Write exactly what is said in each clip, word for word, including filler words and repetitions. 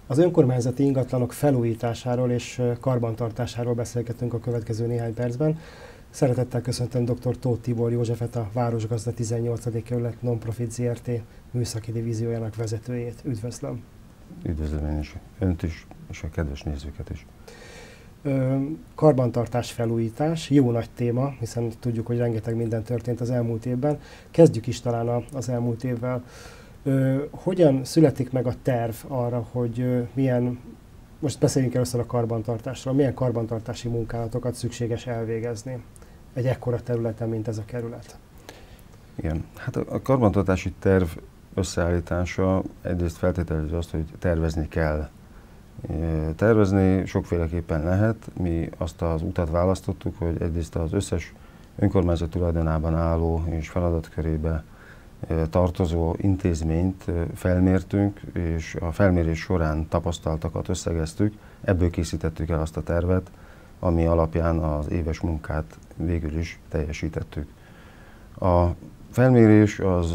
Az önkormányzati ingatlanok felújításáról és karbantartásáról beszélgetünk a következő néhány percben. Szeretettel köszöntöm dr. Tóth Tibor Józsefet, a Városgazda tizennyolcadik kerület Nonprofit zé er té műszaki divíziójának vezetőjét. Üdvözlöm! Üdvözlöm én is, önt is, és a kedves nézőket is. Karbantartás, felújítás, jó nagy téma, hiszen tudjuk, hogy rengeteg minden történt az elmúlt évben. Kezdjük is talán az elmúlt évvel. Hogyan születik meg a terv arra, hogy milyen, most beszéljünk először a karbantartásról, milyen karbantartási munkálatokat szükséges elvégezni egy ekkora területen, mint ez a kerület? Igen, hát a karbantartási terv összeállítása egyrészt feltételezi azt, hogy tervezni kell. Tervezni sokféleképpen lehet. Mi azt az utat választottuk, hogy egyrészt az összes önkormányzat tulajdonában álló és feladatkörébe tartozó intézményt felmértünk, és a felmérés során tapasztaltakat összegeztük, ebből készítettük el azt a tervet, ami alapján az éves munkát végül is teljesítettük. A felmérés az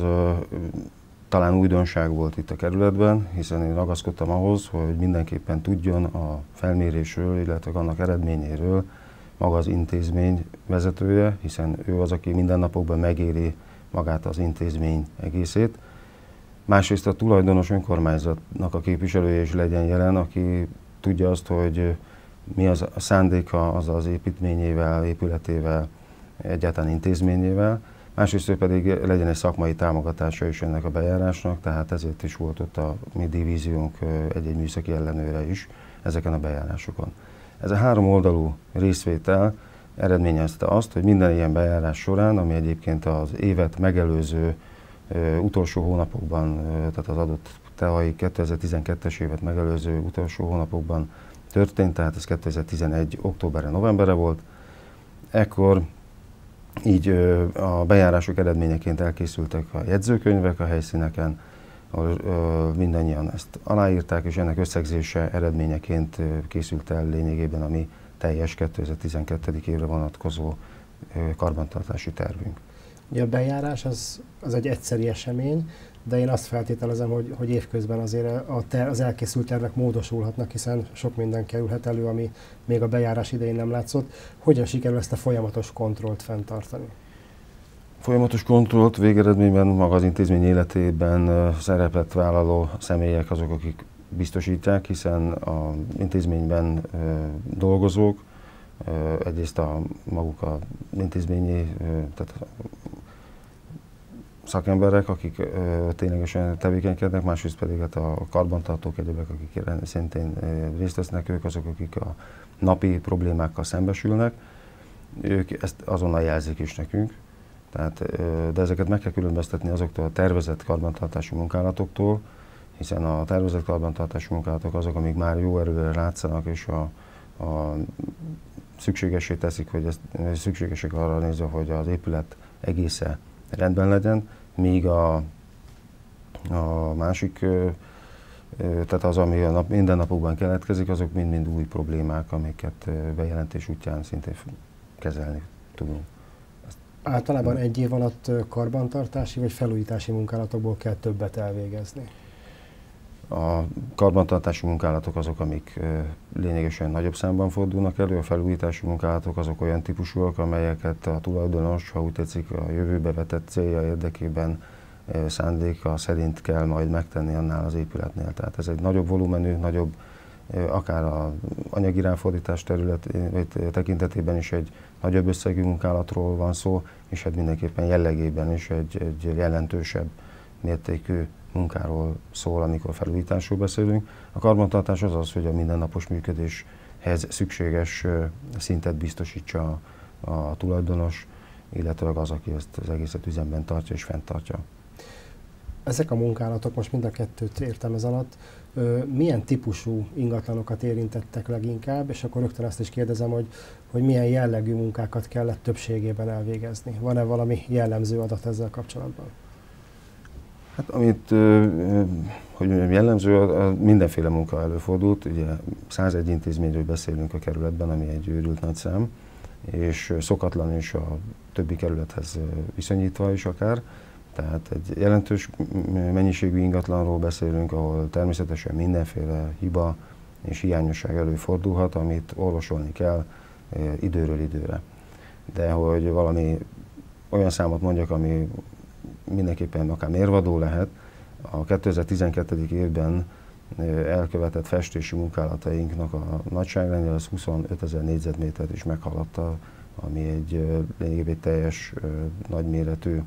talán újdonság volt itt a kerületben, hiszen én ragaszkodtam ahhoz, hogy mindenképpen tudjon a felmérésről, illetve annak eredményéről maga az intézmény vezetője, hiszen ő az, aki mindennapokban megéri magát az intézmény egészét. Másrészt a tulajdonos önkormányzatnak a képviselője is legyen jelen, aki tudja azt, hogy mi az a szándéka az az építményével, épületével, egyáltalán intézményével. Másrészt pedig legyen egy szakmai támogatása is ennek a bejárásnak, tehát ezért is volt ott a mi divíziónk egy-egy műszaki ellenőre is ezeken a bejárásokon. Ez a három oldalú részvétel eredményezte azt, hogy minden ilyen bejárás során, ami egyébként az évet megelőző ö, utolsó hónapokban, ö, tehát az adott tavalyi kétezer-tizenkettes évet megelőző utolsó hónapokban történt, tehát ez kétezer-tizenegy októberre, novemberre volt. Ekkor így ö, a bejárások eredményeként elkészültek a jegyzőkönyvek a helyszíneken, ahol ö, mindannyian ezt aláírták, és ennek összegzése eredményeként ö, készült el lényegében a mi teljes kétezer-tizenkettő. évre vonatkozó karbantartási tervünk. Ugye a bejárás az, az egy egyszeri esemény, de én azt feltételezem, hogy, hogy évközben azért a ter, az elkészült tervek módosulhatnak, hiszen sok minden kerülhet elő, ami még a bejárás idején nem látszott. Hogyan sikerül ezt a folyamatos kontrollt fenntartani? Folyamatos kontrollt végeredményben maga az intézmény életében szerepet vállaló személyek azok, akik biztosítják, hiszen az intézményben ö, dolgozók, ö, egyrészt a maguk az intézményi, ö, tehát szakemberek, akik ö, ténylegesen tevékenykednek, másrészt pedig hát a karbantartók, egyebek, akik szintén ö, részt vesznek, ők azok, akik a napi problémákkal szembesülnek, ők ezt azonnal jelzik is nekünk. Tehát, ö, de ezeket meg kell különböztetni azoktól a tervezett karbantartási munkálatoktól, hiszen a tervezett karbantartási munkálatok azok, amik már jó erőre látszanak, és a, a szükségessé teszik, hogy ez, szükségesek arra nézve, hogy az épület egésze rendben legyen, míg a, a másik, tehát az, ami a nap, mindennapokban keletkezik, azok mind-mind új problémák, amiket bejelentés útján szintén kezelni tudunk. Általában egy év alatt karbantartási vagy felújítási munkálatokból kell többet elvégezni? A karbantartási munkálatok azok, amik lényegesen nagyobb számban fordulnak elő, a felújítási munkálatok azok olyan típusúak, amelyeket a tulajdonos, ha úgy tetszik, a jövőbe vetett célja érdekében szándéka szerint kell majd megtenni annál az épületnél. Tehát ez egy nagyobb volumenű, nagyobb, akár az anyagi ráfordítás terület tekintetében is egy nagyobb összegű munkálatról van szó, és hát mindenképpen jellegében is egy, egy jelentősebb mértékű munkáról szól, amikor felújításról beszélünk. A karbantartás az az, hogy a mindennapos működéshez szükséges szintet biztosítsa a, a tulajdonos, illetve az, aki ezt az egészet üzemben tartja és fenntartja. Ezek a munkálatok, most mind a kettőt értem ez alatt, milyen típusú ingatlanokat érintettek leginkább, és akkor rögtön azt is kérdezem, hogy, hogy milyen jellegű munkákat kellett többségében elvégezni. Van-e valami jellemző adat ezzel kapcsolatban? Hát amit, hogy mondjam, jellemző, mindenféle munka előfordult. Ugye százegy intézményről beszélünk a kerületben, ami egy őrült nagy szám, és szokatlan is a többi kerülethez viszonyítva is akár. Tehát egy jelentős mennyiségű ingatlanról beszélünk, ahol természetesen mindenféle hiba és hiányosság előfordulhat, amit orvosolni kell időről időre. De hogy valami olyan számot mondjak, ami mindenképpen akár mérvadó lehet, a kétezer-tizenkettő. évben elkövetett festési munkálatainknak a nagyságrendje az huszonötezer négyzetmétert is meghaladta, ami egy lényegében egy teljes nagyméretű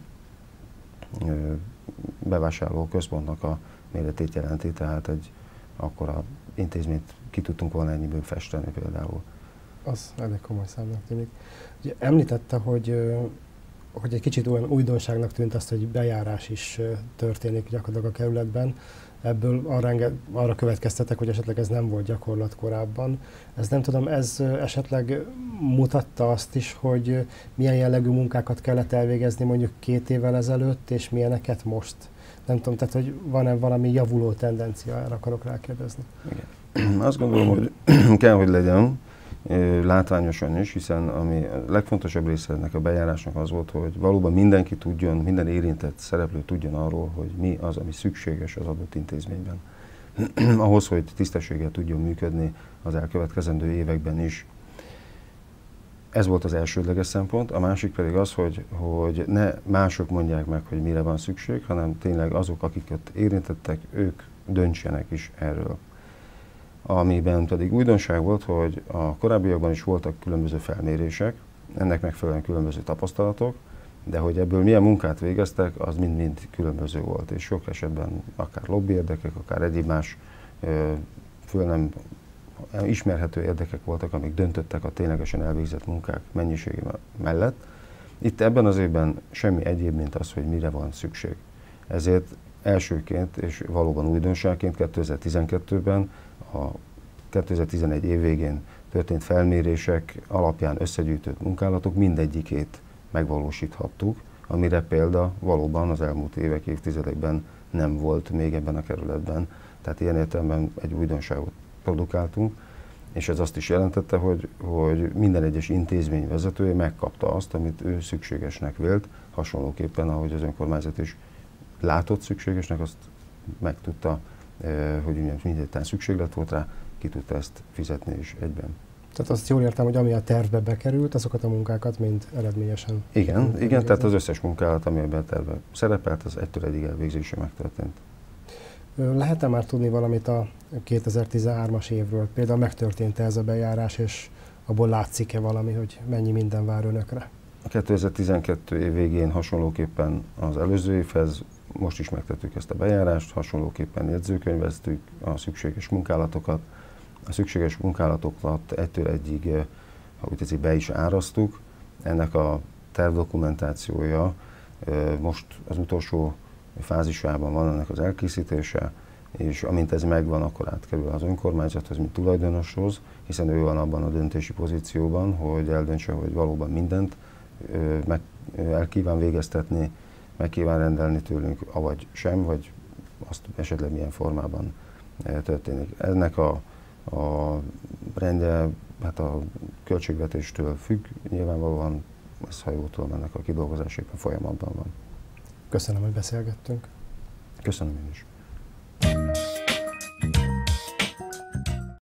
bevásárló központnak a méretét jelenti, tehát egy akkora intézményt ki tudtunk volna ennyiből festeni például. Az elég komoly számnak tűnik. Ugye említette, hogy, hogy egy kicsit olyan újdonságnak tűnt azt, hogy bejárás is történik gyakorlatilag a kerületben. Ebből arra, enge, arra következtetek, hogy esetleg ez nem volt gyakorlat korábban. Ez nem tudom, ez esetleg mutatta azt is, hogy milyen jellegű munkákat kellett elvégezni mondjuk két évvel ezelőtt, és milyeneket most? Nem tudom, tehát hogy van-e valami javuló tendencia, erre akarok rákérdezni. Igen. Azt gondolom, hogy kell, hogy legyen, látványosan is, hiszen ami a legfontosabb része ennek a bejárásnak az volt, hogy valóban mindenki tudjon, minden érintett szereplő tudjon arról, hogy mi az, ami szükséges az adott intézményben. Ahhoz, hogy tisztességgel tudjon működni az elkövetkezendő években is. Ez volt az elsődleges szempont, a másik pedig az, hogy, hogy ne mások mondják meg, hogy mire van szükség, hanem tényleg azok, akiket érintettek, ők döntsenek is erről. Amiben pedig újdonság volt, hogy a korábbiakban is voltak különböző felmérések, ennek megfelelően különböző tapasztalatok, de hogy ebből milyen munkát végeztek, az mind-mind különböző volt, és sok esetben akár lobby érdekek, akár egyéb más föl nem ismerhető érdekek voltak, amik döntöttek a ténylegesen elvégzett munkák mennyisége mellett. Itt ebben az évben semmi egyéb, mint az, hogy mire van szükség. Ezért elsőként és valóban újdonságként kétezer-tizenkettőben a kétezer-tizenegy év végén történt felmérések alapján összegyűjtött munkálatok mindegyikét megvalósíthattuk, amire példa valóban az elmúlt évek, évtizedekben nem volt még ebben a kerületben. Tehát ilyen értelemben egy újdonságot produkáltunk, és ez azt is jelentette, hogy, hogy minden egyes intézmény vezetője megkapta azt, amit ő szükségesnek vélt, hasonlóképpen, ahogy az önkormányzat is látott szükségesnek, azt meg tudta, hogy mindegyetlen szükséglet volt rá, ki tudta ezt fizetni is egyben. Tehát azt jól értem, hogy ami a tervbe bekerült, azokat a munkákat mind eredményesen... Igen, igen, tehát az összes munkálat, ami ebben a tervben szerepelt, az egytől egyig elvégzése megtörtént. Lehet-e már tudni valamit a kétezer-tizenhármas évről? Például megtörtént-e ez a bejárás, és abból látszik-e valami, hogy mennyi minden vár önökre? A kétezer-tizenkettő év végén hasonlóképpen az előző évhez, most is megtettük ezt a bejárást, hasonlóképpen jegyzőkönyveztük a szükséges munkálatokat. A szükséges munkálatokat egytől egyig, ha úgy tetszik, be is áraztuk. Ennek a tervdokumentációja most az utolsó fázisában van ennek az elkészítése, és amint ez megvan, akkor átkerül az önkormányzathoz, mint tulajdonoshoz, hiszen ő van abban a döntési pozícióban, hogy eldöntse, hogy valóban mindent meg el kíván végeztetni, meg kíván rendelni tőlünk, avagy sem, vagy azt esetleg milyen formában történik. Ennek a, a rendje hát a költségvetéstől függ, nyilvánvalóan ez, ha jól tudom, ennek a kidolgozás éppen folyamatban van. Köszönöm, hogy beszélgettünk. Köszönöm én is.